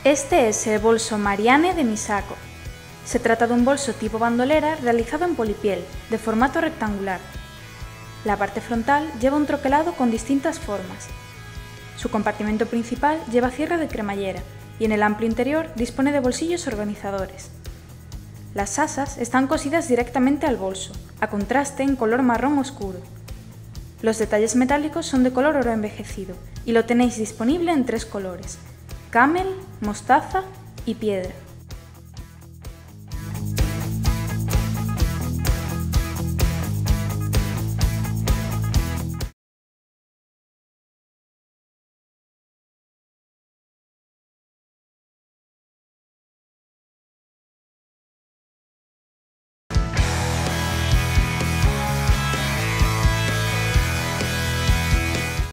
Este es el bolso Marianne de Misako. Se trata de un bolso tipo bandolera realizado en polipiel, de formato rectangular. La parte frontal lleva un troquelado con distintas formas. Su compartimento principal lleva cierre de cremallera y en el amplio interior dispone de bolsillos organizadores. Las asas están cosidas directamente al bolso, a contraste en color marrón oscuro. Los detalles metálicos son de color oro envejecido y lo tenéis disponible en 3 colores: camel, mostaza y piedra.